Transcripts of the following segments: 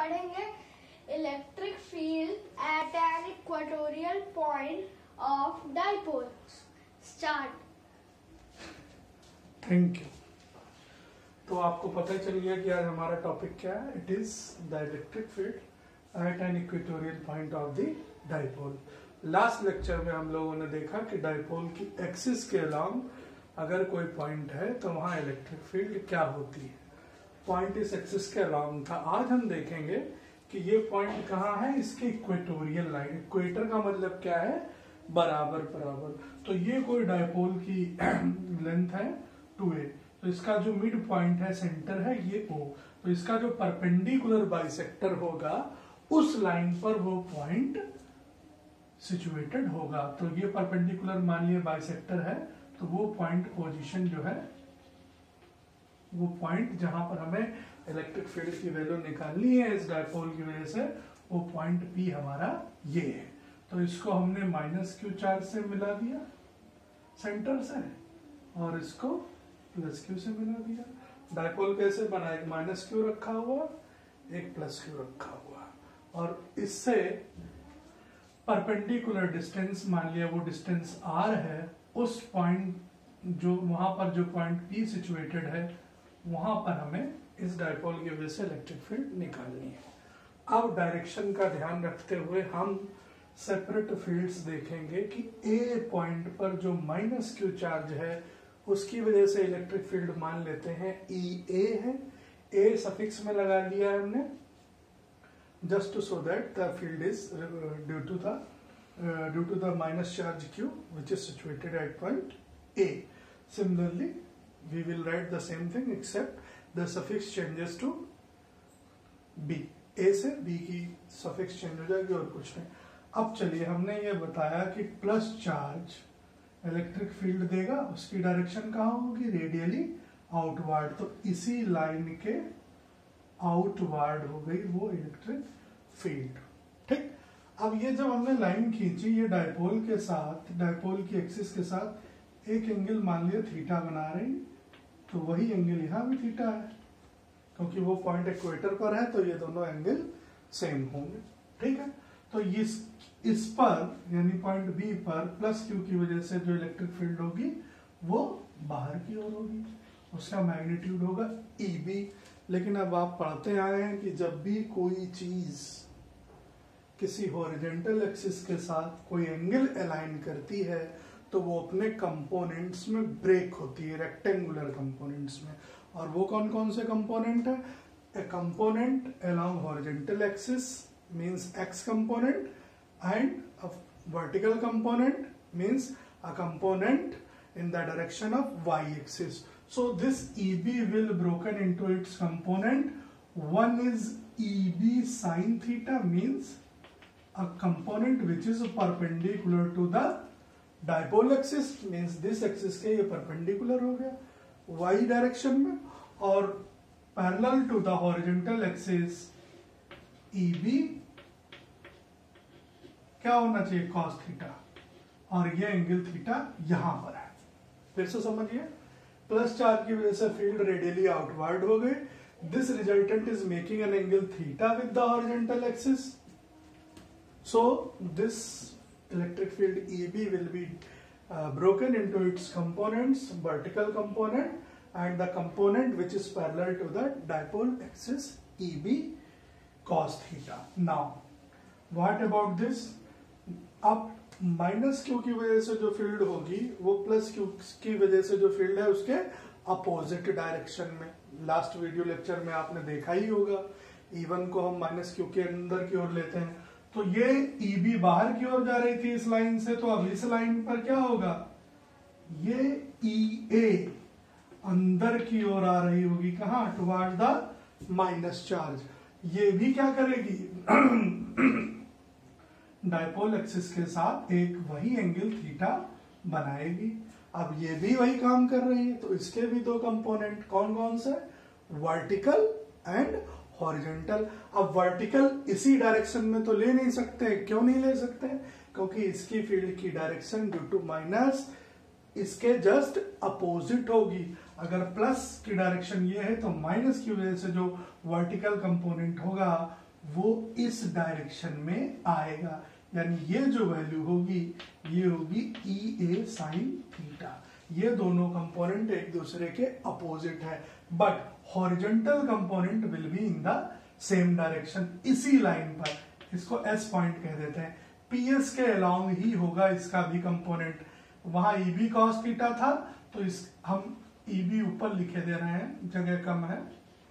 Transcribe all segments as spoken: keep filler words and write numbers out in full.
पढ़ेंगे electric field at an equatorial point of dipole. Start. Thank you. तो आपको पता चल गया कि आज हमारा टॉपिक क्या है। It is the electric field at an equatorial point of the dipole. Last lecture में हम लोगों ने देखा कि डाइपोल की एक्सिस के अलोंग अगर कोई पॉइंट है तो वहां इलेक्ट्रिक फील्ड क्या होती है। पॉइंट इस एक्सिस के अलोंग था। आज हम देखेंगे कि ये पॉइंट कहाँ है, इसके इक्वेटोरियल लाइन। इक्वेटर का मतलब क्या है, बराबर बराबर। तो ये कोई डाइपोल की लेंथ है टू ए, तो इसका जो मिड पॉइंट है, सेंटर है ये ओ, तो इसका जो परपेंडिकुलर बाइसेक्टर होगा उस लाइन पर वो पॉइंट सिचुएटेड होगा। तो ये परपेंडिकुलर मान लिया बाइसेक्टर है, तो वो पॉइंट पोजीशन जो है, वो पॉइंट जहां पर हमें इलेक्ट्रिक फील्ड की वैल्यू निकालनी है इस डाइपोल की वजह से, वो पॉइंट पी हमारा ये है। तो इसको हमने माइनस क्यू चार्ज से मिला दिया सेंटर से, और इसको प्लस क्यू से मिला दिया। डाइपोल कैसे बना, एक माइनस क्यू रखा हुआ, एक प्लस क्यू रखा हुआ, और इससे परपेंडिकुलर डिस्टेंस मान लिया वो डिस्टेंस आर है। उस पॉइंट जो वहां पर जो पॉइंट पी सिचुएटेड है, वहां पर हमें इस डाइपोल की वजह से इलेक्ट्रिक फील्ड निकालनी है। अब डायरेक्शन का ध्यान रखते हुए हम सेपरेट फील्ड्स देखेंगे कि ए पॉइंट पर जो माइनस क्यू चार्ज है उसकी वजह से इलेक्ट्रिक फील्ड मान लेते हैं ई ए है। ए सफिक्स में लगा लिया है हमने, just so that the field is uh, due to the uh, due to the minus charge q which is situated at point A. Similarly, we will write the same thing except the suffix changes to B. A से B की suffix change हो जाएगी और कुछ नहीं। अब चलिए, हमने ये बताया कि प्लस चार्ज इलेक्ट्रिक फील्ड देगा, उसकी डायरेक्शन कहाँ होगी, रेडियली आउटवर्ड। तो इसी लाइन के आउटवर्ड हो गई वो इलेक्ट्रिक फील्ड। ठीक। अब ये जब हमने लाइन खींची, ये डाइपोल के साथ, डाइपोल की एक्सिस के साथ एक एंगल मान लिया थीटा बना रही, तो वही एंगल यहाँ भी थीटा है, क्योंकि वो पॉइंट इक्वेटर पर है, तो ये दोनों एंगल सेम होंगे। ठीक है। तो इस इस पर यानी पॉइंट बी पर प्लस क्यू की वजह से जो इलेक्ट्रिक फील्ड होगी वो बाहर की ओर होगी, उसका मैग्नीट्यूड होगा ई बी। लेकिन अब आप पढ़ते आए हैं कि जब भी कोई चीज किसी हॉरिजॉन्टल एक्सिस के साथ कोई एंगल अलाइन करती है तो वो अपने कंपोनेंट्स में ब्रेक होती है, रेक्टेंगुलर कंपोनेंट्स में। और वो कौन कौन से कंपोनेंट है, a component along horizontal axis means X component, and a vertical component means a component in the direction of y-axis. So this E B will broken into its component. One is E B sin theta, means a component which is perpendicular to the dipole axis, means this axis के ये perpendicular हो गया y direction में, और parallel to the horizontal axis E B क्या होना चाहिए, cos theta, और ये एंगल थीटा यहां पर है। फिर से समझिए, प्लस चार्ज की वजह से फील्ड रेडियली आउटवर्ड हो गई। This resultant is making an angle theta with the horizontal axis. So this electric field E B will be broken into its components, vertical component and the component which is parallel to the dipole axis E B cos theta. Now what about this, अब minus Q की वजह से जो field होगी वो plus Q की वजह से जो फील्ड है उसके अपोजिट डायरेक्शन में। लास्ट वीडियो लेक्चर में आपने देखा ही होगा, ई वन को हम माइनस क्यू के अंदर की ओर लेते हैं, तो ये ई बी बाहर की ओर जा रही थी इस लाइन से, तो अब इस लाइन पर क्या होगा, ये ई ए अंदर की ओर आ रही होगी, कहां, टुवर्ड द माइनस चार्ज। ये भी क्या करेगी डाइपोल एक्सिस के साथ एक वही एंगल थीटा बनाएगी। अब ये भी वही काम कर रही है, तो इसके भी दो कंपोनेंट कौन कौन से, वर्टिकल एंड हॉरिजॉन्टल। अब वर्टिकल इसी डायरेक्शन में तो ले नहीं सकते, क्यों नहीं ले सकते, क्योंकि इसकी फील्ड की डायरेक्शन ड्यू टू माइनस इसके जस्ट अपोजिट होगी। अगर प्लस की डायरेक्शन ये है तो माइनस की वजह से जो वर्टिकल कंपोनेंट होगा वो इस डायरेक्शन में आएगा, यानी ये जो वैल्यू होगी ये होगी ई ए साइन थीटा। ये दोनों कंपोनेंट एक दूसरे के अपोजिट है, but horizontal component will be in the same direction, इसी लाइन पर। इसको एस पॉइंट कह देते हैं। पीएस के अलोंग ही होगा इसका भी कंपोनेंट। वहां ई बी कॉस थीटा था, तो इस हम ई बी ऊपर लिखे दे रहे हैं, जगह कम है,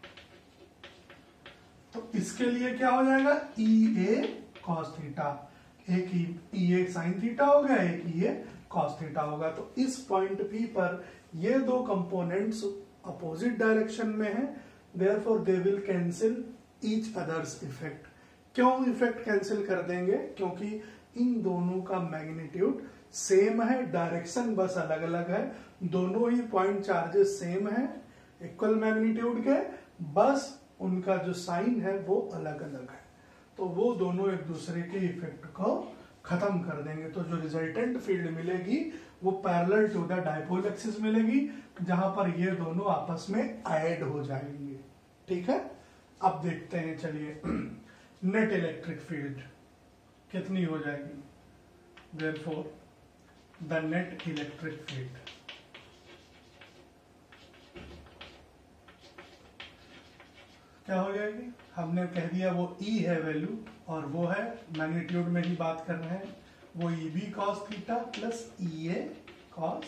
तो इसके लिए क्या हो जाएगा ई ए कॉस थीटा। एक ई ए साइन थीटा हो गया, एक ई ए कॉस थीटा होगा। तो इस पॉइंट पी पर ये दो कंपोनेंट्स अपोजिट डायरेक्शन में हैं, therefore they will cancel each others effect. क्यों इफेक्ट कैंसिल कर देंगे? क्योंकि इन दोनों का मैग्नीट्यूड सेम है, डायरेक्शन बस अलग अलग है। दोनों ही पॉइंट चार्जेस सेम है, इक्वल मैग्नीट्यूड के, बस उनका जो साइन है वो अलग अलग है। तो वो दोनों एक दूसरे के इफेक्ट को खत्म कर देंगे। तो जो रिजल्टेंट फील्ड मिलेगी वो parallel to the dipole axis मिलेगी, जहां पर ये दोनों आपस में ऐड हो जाएंगे। ठीक है, अब देखते हैं, चलिए नेट इलेक्ट्रिक फील्ड कितनी हो जाएगी। Therefore the net electric field क्या हो जाएगी? हमने कह दिया वो E है वैल्यू, और वो है मैग्नीट्यूड में ही बात कर रहे हैं, वो E B cos theta plus E A cos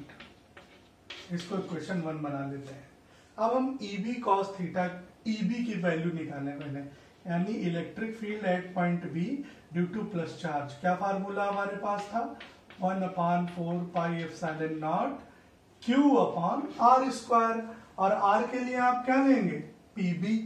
theta. इसको इक्वेशन वन बना लेते हैं। अब हम E B cos theta, E B की वैल्यू निकालें पहले, यानी electric field at point B due to plus charge. क्या फार्मूला हमारे पास था? One upon four pi epsilon naught Q upon R square. और आर के लिए आप क्या लेंगे? पीबी,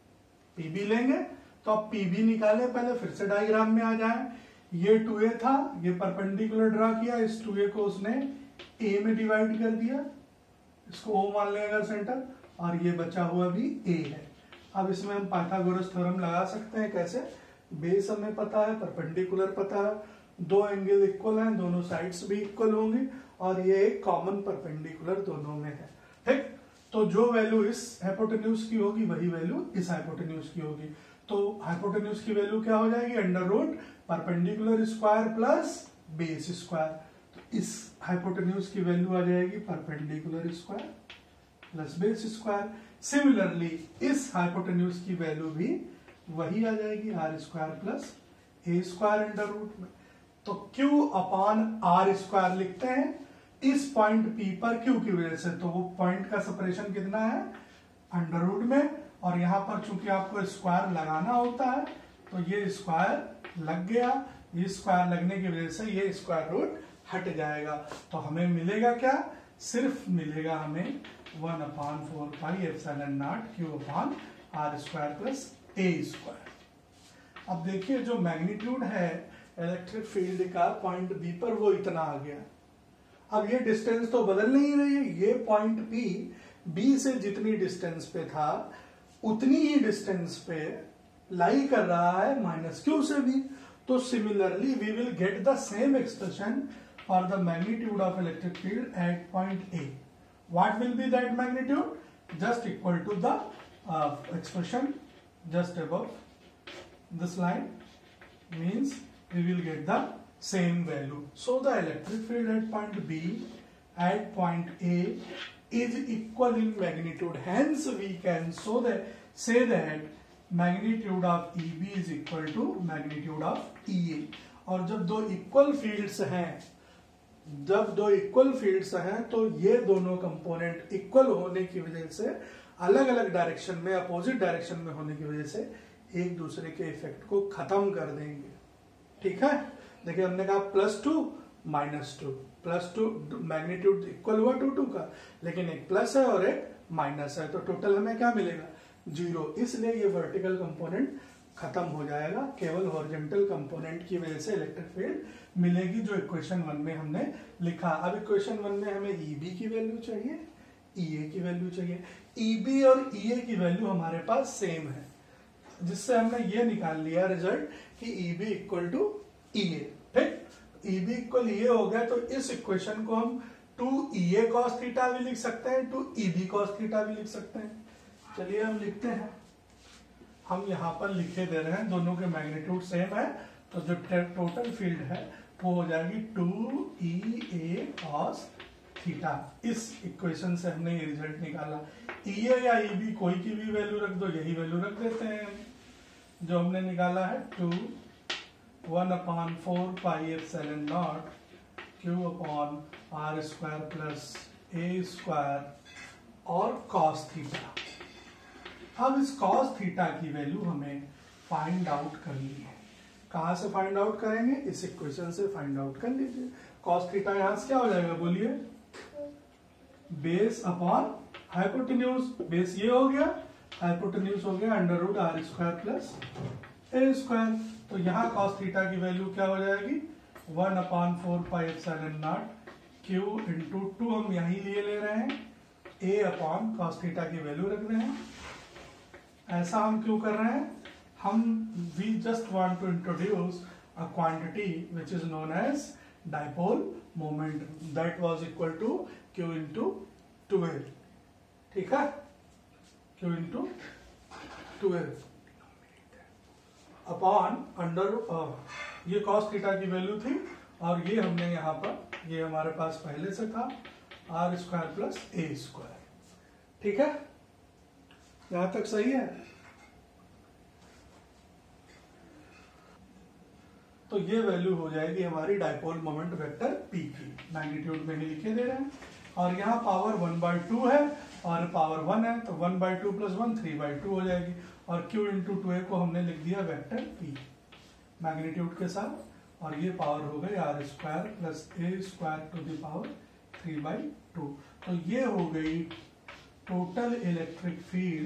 पीबी लेंगे। तो अब पीबी निकाले पहले, फिर से डायग्राम में आ जाए। ये टू ए था, ये परपेंडिकुलर ड्रा किया, इस टू ए को उसने ए में डिवाइड कर दिया, इसको ओ मान लेगा सेंटर, और ये बचा हुआ भी ए है। अब इसमें हम पाइथागोरस थ्योरम लगा सकते हैं। कैसे? बेस हमें पता है, परपेंडिकुलर पता है, दो एंगल इक्वल हैं, दोनों साइड्स भी इक्वल होंगी, और ये एक कॉमन परपेंडिकुलर दोनों में है। ठीक, तो जो वैल्यू इस हाइपोटेन्यूज की होगी वही वैल्यू इस हाइपोटेन्यूज की होगी। तो हाइपोटेन्यूज की वैल्यू क्या हो जाएगी? Under root perpendicular square plus base square. तो इस हाइपोटेन्यूज की वैल्यू आ जाएगी perpendicular square plus base square. Similarly इस हाइपोटेन्यूज की वैल्यू भी वही आ जाएगी, R square plus A square under root में। तो क्यू अपॉन आर स्क्वायर लिखते हैं इस पॉइंट पी पर क्यू की वजह से। तो वो पॉइंट का सेपरेशन कितना है? अंडर रूट में, और यहां पर चूंकि आपको स्क्वायर लगाना होता है तो ये स्क्वायर लग गया। ये स्क्वायर लगने की वजह से ये स्क्वायर रूट हट जाएगा। तो हमें मिलेगा क्या? सिर्फ मिलेगा हमें one upon four pi epsilon naught Q upon R square plus A square. अब देखिए जो मैग्नीट्यूड है इलेक्ट्रिक फील्ड का पॉइंट बी पर वो इतना आ गया। अब ये डिस्टेंस तो बदल नहीं रही है, ये पॉइंट पी बी से जितनी डिस्टेंस पे था उतनी ही डिस्टेंस पे लाई कर रहा है माइनस क्यू से भी। तो similarly we will get the same expression for the magnitude of electric field at point A. What will be that magnitude? Just equal to the expression just above this line, means we will get the same value. So the electric field at point B at point A is equal in magnitude. Hence we can so that say that magnitude of E B is equal to magnitude of E A. और जब दो equal fields हैं, जब दो equal fields हैं तो ये दोनों component equal होने की वजह से अलग अलग डायरेक्शन में, अपोजिट डायरेक्शन में होने की वजह से एक दूसरे के इफेक्ट को खत्म कर देंगे। ठीक है, देखिए हमने कहा plus two minus two, plus two magnitude equal हुआ टू टू का, लेकिन एक प्लस है और एक माइनस है, तो टोटल हमें क्या मिलेगा? जीरो। इसलिए ये वर्टिकल कंपोनेंट खत्म हो जाएगा, केवल हॉरिजॉन्टल कंपोनेंट की वजह से इलेक्ट्रिक फील्ड मिलेगी, जो इक्वेशन वन में हमने लिखा। अब इक्वेशन वन में हमें ई बी की वैल्यू चाहिए, ई ए की वैल्यू चाहिए। ई बी और ई ए की वैल्यू हमारे पास सेम है, जिससे हमने ये निकाल लिया रिजल्ट कि E B equal to E A. ठीक, ई बी इक्वल ई ए हो गया, तो इस इक्वेशन को हम two E A cos theta भी लिख सकते हैं, two E B cos theta भी लिख सकते हैं। चलिए हम लिखते हैं हम यहाँ पर लिखे दे रहे हैं, दोनों के मैग्नीट्यूड सेम है, तो जो टोटल फील्ड है वो हो जाएगी two E A cos theta. इस इक्वेशन से हमने ये रिजल्ट निकाला। ई ए या ई बी कोई की भी वैल्यू रख दो, यही वैल्यू रख देते हैं। जो हमने निकाला है two one upon four pi epsilon naught Q upon R square plus A square और कॉस थीटा। अब इस कॉस थीटा की वैल्यू हमें फाइंड आउट करनी है। कहां से फाइंड आउट करेंगे? इस इक्वेशन से फाइंड आउट कर लीजिए। कॉस थीटा यहां से क्या हो जाएगा बोलिए? Base upon hypotenuse. बेस ये हो गया, हाइपोटेन्यूज हो गया under root R square plus A square. तो यहाँ कॉस थीटा की वैल्यू क्या हो जाएगी? One upon four pi epsilon naught Q into two हम यही लिए ले रहे हैं, ए अपॉन कॉस थीटा की वैल्यू रख रहे हैं। ऐसा हम क्यों कर रहे हैं? हम we just want to introduce a quantity which is known as dipole moment that was equal to Q into two A. ठीक है, Q into two A upon under, ये कॉस थीटा की वैल्यू थी और ये हमने यहाँ पर, ये हमारे पास पहले से था R square plus A square. ठीक है, यहां तक सही है? तो ये वैल्यू हो जाएगी हमारी डाइपोल मोमेंट वेक्टर पी की। मैग्नीट्यूड में ही लिखे दे रहे हैं और यहाँ पावर वन बाई टू है और पावर वन है, तो one by two plus one three by two हो जाएगी और q इंटू टू ए को हमने लिख दिया वेक्टर p मैग्नीट्यूड के साथ। और ये पावर हो गई R square plus A square to the power three by two. तो ये हो गई total electric field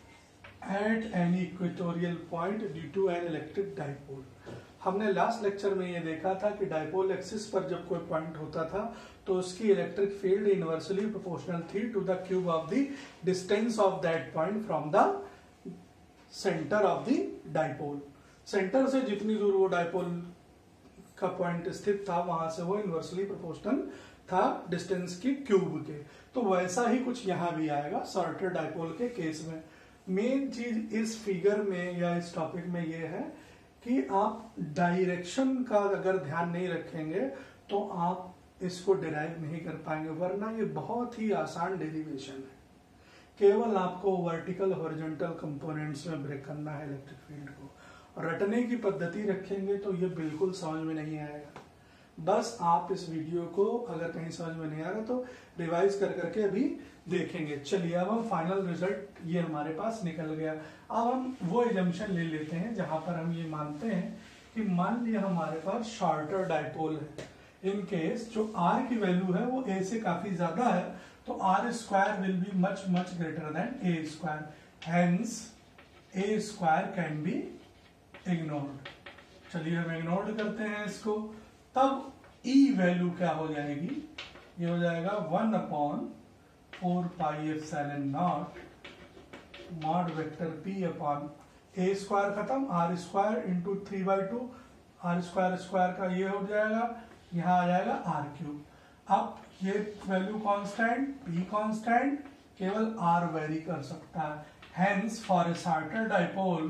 at any equatorial point due to an electric dipole. हमने लास्ट लेक्चर में ये देखा था कि डाइपोल एक्सिस पर जब कोई पॉइंट होता था तो उसकी इलेक्ट्रिक फील्ड इनवर्सली प्रोपोर्शनल थी to the cube of the distance of that point from the centre of the dipole. Centre से जितनी दूर वो डाइपोल का पॉइंट स्थित था वहां से वो इनवर्सली प्रोपोर्शनल था डिस्टेंस की क्यूब के। तो वैसा ही कुछ यहां भी आएगा सॉर्टेड डाइपोल के केस में। मेन चीज इस फिगर में या इस टॉपिक में ये है कि आप डायरेक्शन का अगर ध्यान नहीं रखेंगे तो आप इसको डिराइव नहीं कर पाएंगे, वरना ये बहुत ही आसान डेरिवेशन है। केवल आपको वर्टिकल हॉरिजॉन्टल कंपोनेंट्स में ब्रेक करना है इलेक्ट्रिक फील्ड को। रटने की पद्धति रखेंगे तो ये बिल्कुल समझ में नहीं आएगा। बस आप इस वीडियो को अगर कहीं समझ में नहीं आ रहा तो रिवाइज कर करके अभी देखेंगे। चलिए अब हम फाइनल रिजल्ट ये हमारे पास निकल गया। अब हम वो एजम्पशन ले लेते हैं जहां पर हम ये मानते हैं कि मान लिया हमारे पास शॉर्टर डाइपोल है। इन केस जो आर की वैल्यू है वो ए से काफी ज्यादा है तो R square will be much much greater than A square, hence A square can be ignored. चलिए हम इग्नोर्ड करते हैं इसको। तब E वैल्यू क्या हो जाएगी? ये हो जाएगा one upon four pi epsilon naught mod vector P upon A square खत्म, R square into three by two, R square square का ये हो जाएगा, यहाँ आ जाएगा आर क्यूब। अब ये वैल्यू कांस्टेंट, P कांस्टेंट, केवल R वेरी कर सकता है। Hence for a shorter dipole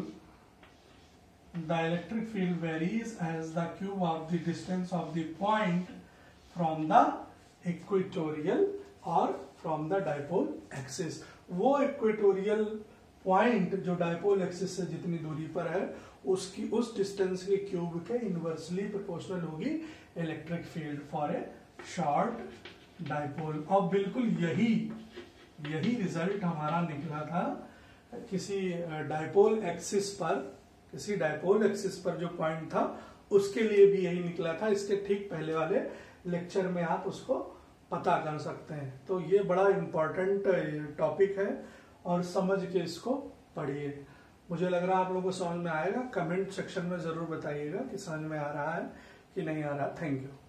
the electric field varies as the cube of the distance of the point from the equatorial or from the dipole axis। वो equatorial point जो dipole axis से जितनी दूरी पर है उसकी उस डिस्टेंस के क्यूब के इनवर्सली प्रोपोर्शनल होगी electric field for a short dipole. और बिल्कुल यही यही रिजल्ट हमारा निकला था किसी डाइपोल एक्सिस पर, किसी डाइपोल एक्सिस पर जो पॉइंट था उसके लिए भी यही निकला था। इसके ठीक पहले वाले लेक्चर में आप उसको पता कर सकते हैं। तो ये बड़ा इंपॉर्टेंट टॉपिक है और समझ के इसको पढ़िए। मुझे लग रहा है आप लोगों को समझ में आएगा। कमेंट सेक्शन में जरूर बताइएगा कि समझ में आ रहा है कि नहीं आ रहा। Thank you.